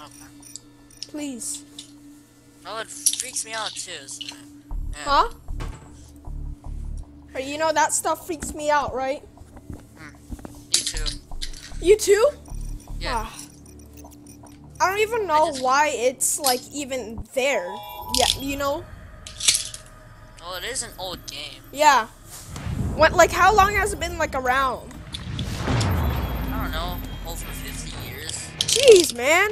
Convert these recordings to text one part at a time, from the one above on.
Okay. Please. Well, it freaks me out too. So, yeah. Huh? Or you know that stuff freaks me out, right? Me too. You too? Yeah. Ah. I don't even know why it's like even there. Yeah, you know? Well, it is an old game. Yeah. What? Like, how long has it been like around? I don't know, over 50 years. Jeez, man.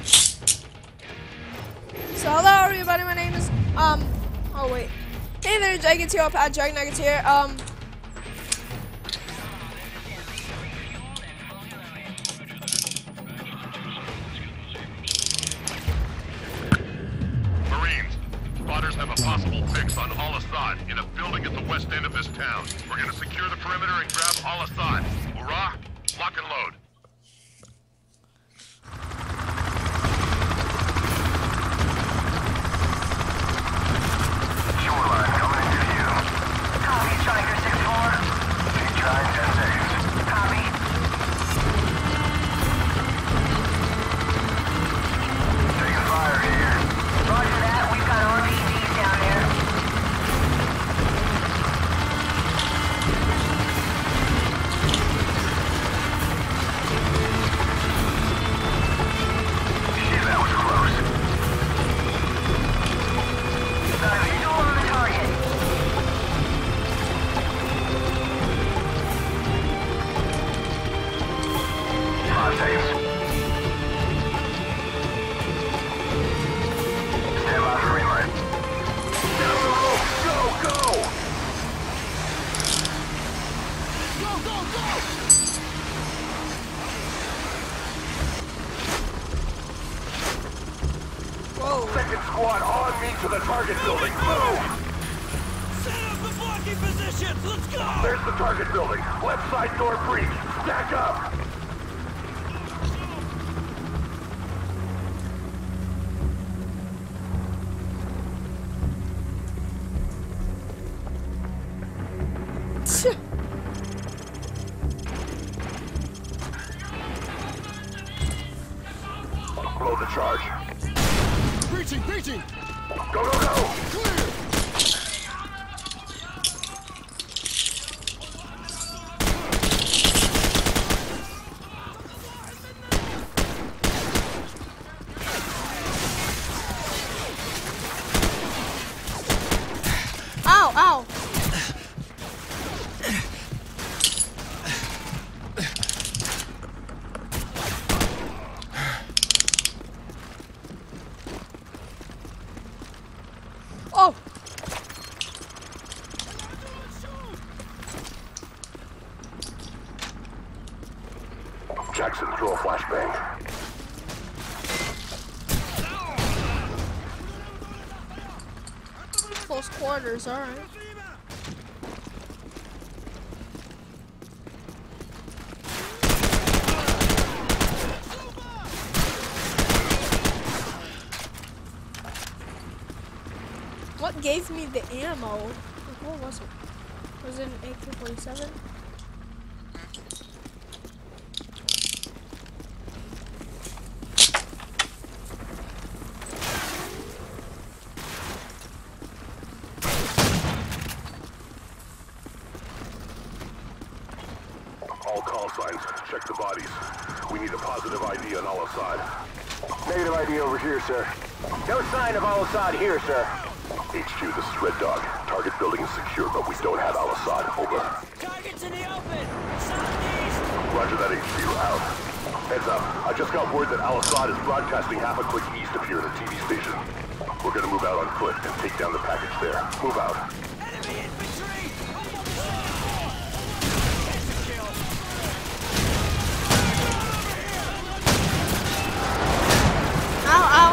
So hello everybody, my name is oh wait. Hey there, Dragons here, Pat Dragon Nuggets here. Marines, spotters have a possible fix on Al-Assad in a building at the west end of this town. We're gonna secure the perimeter and grab Al-Assad. Hurrah! Lock and load. Shoreline coming into view. Copy, Striker 6-4. Keep trying 10 seconds. Copy. Taking fire here. Roger that, we've got RPGs down there. Shit, that was close. Visual on the target. Five seconds. Stand by for green light. Down the rope! Go, go! Go, go, go! Whoa. Second squad on me to the target building. Move! Set up the blocking positions! Let's go! There's the target building. Left side door breach. Stack up! Blow the charge. Breaching! Breaching! Go, go, go! Clear! Ow, ow. Oh. Jackson, throw a flashbang. Close quarters, alright. What gave me the ammo? Like, what was it? Was it an AK-47? All call signs. Check the bodies. We need a positive ID on Al-Assad. Negative ID over here, sir. No sign of Al-Assad here, sir. HQ, this is Red Dog. Target building is secure, but we don't have Al-Assad. Over. Target's in the open! Southeast! Roger that, HQ. Out. Heads up. I just got word that Al-Assad is broadcasting half a click east of here at a TV station. We're gonna move out on foot and take down the package there. Move out. Enemy infantry! Ow, ow.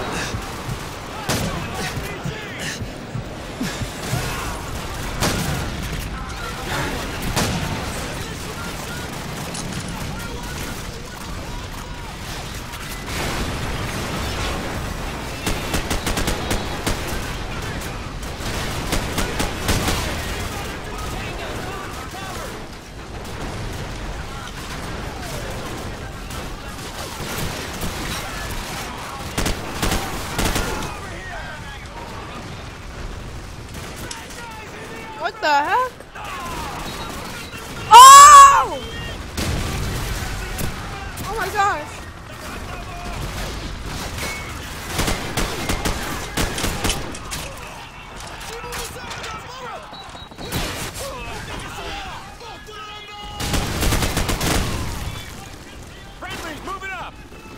What the heck? Oh! Oh my gosh. Friendly's moving up!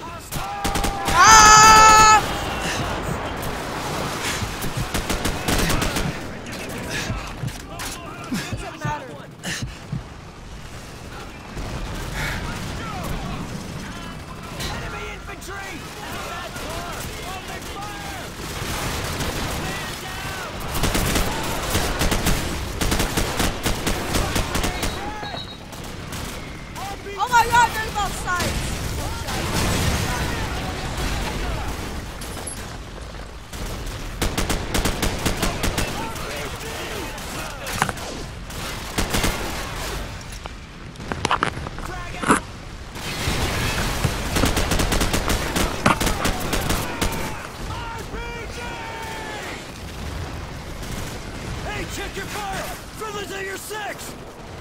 Ah! Doesn't matter. Enemy infantry! Open fire! Man down! Oh my god, there's both sides. Hey, check your fire! Friendly's at your 6!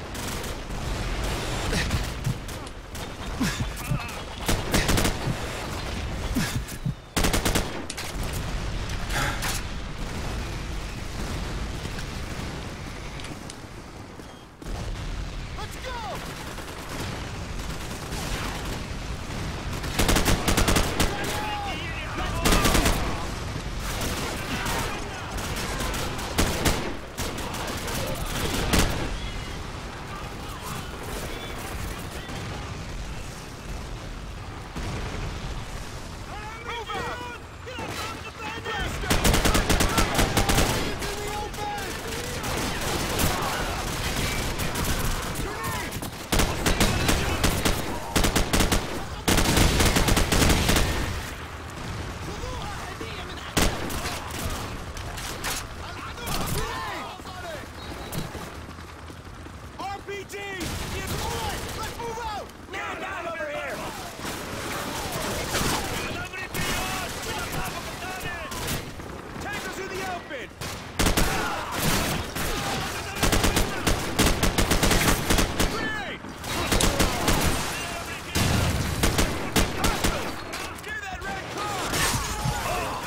Let's go! Move out! Get up on the bed! Blast him! Into the open! Grenade! RPG! Let's move out! Man down over here! Tankers in the open! Grenade! Get that red car!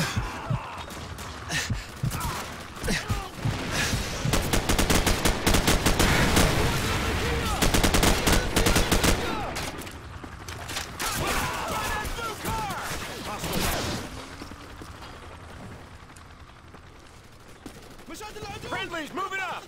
Friendly's moving up!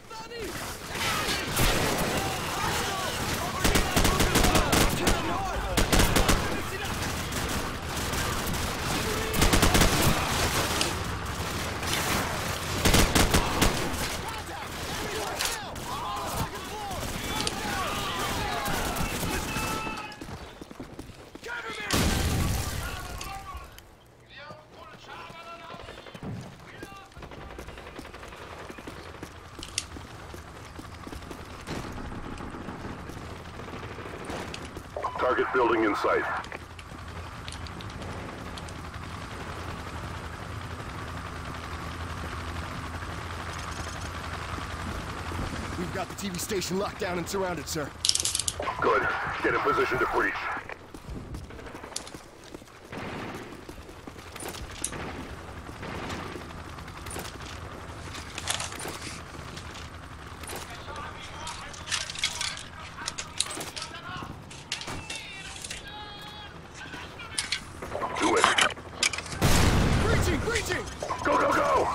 Target building in sight. We've got the TV station locked down and surrounded, sir. Good. Get in position to breach. Do it. Breaching! Breaching! Go, go, go!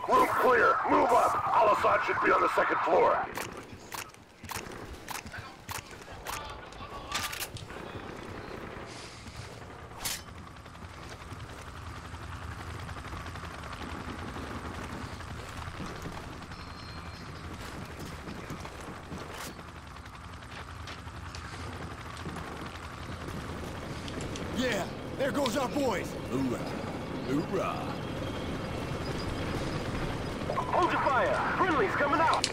Room clear. Move up. Al-Assad should be on the second floor. Yeah, there goes our boys. Hoorah. Hoorah. Hold your fire. Friendly's coming out.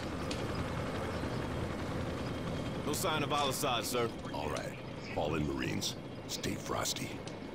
No sign of Al-Assad, sir. All right. Fall in, Marines. Stay frosty.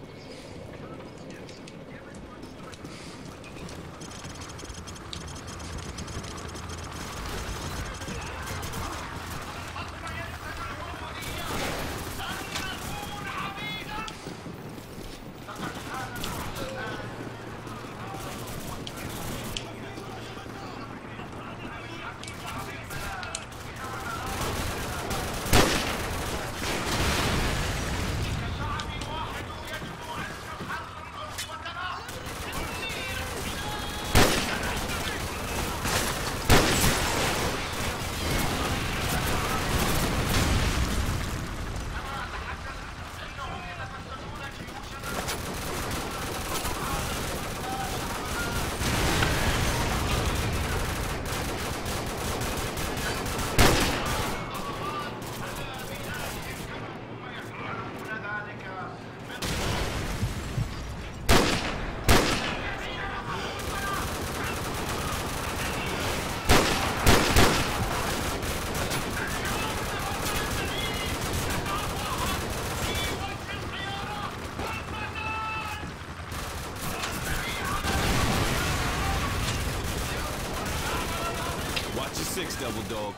Watch your six, Devil Dog.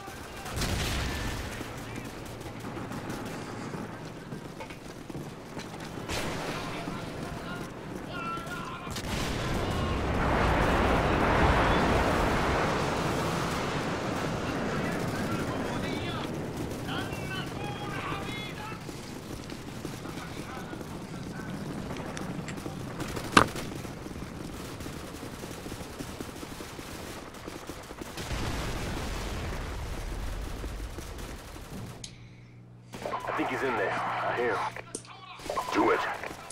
I think he's in there. I hear him. Do it.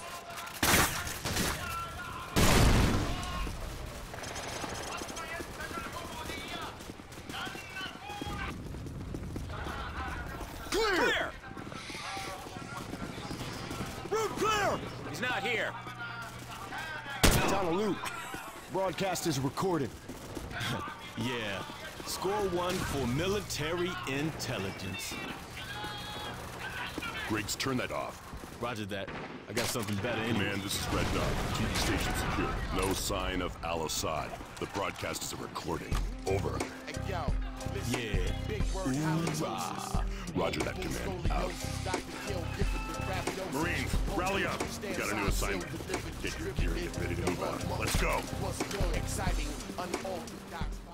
Clear! Room clear! He's not here. Donna Luke. Broadcast is recorded. Yeah. Score one for military intelligence. Griggs, turn that off. Roger that. I got something better anyway. Man, this is Red Dot. TV station secure. No sign of Al-Assad. The broadcast is a recording. Over. Yeah. Hoorah. Roger that, command. Out. Marines, rally up. Got a new assignment. Get your gear and get ready to move out. Let's go. Exciting, unorthodox.